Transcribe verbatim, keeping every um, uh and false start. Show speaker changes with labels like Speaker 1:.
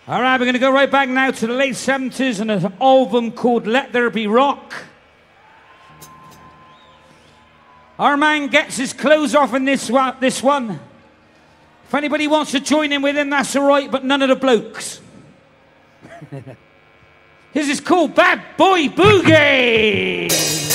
Speaker 1: All right, we're going to go right back now to the late seventies and an album called Let There Be Rock. Our man gets his clothes off in this one. This one. If anybody wants to join in with him, that's all right, but none of the blokes. This is called Bad Boy Boogie.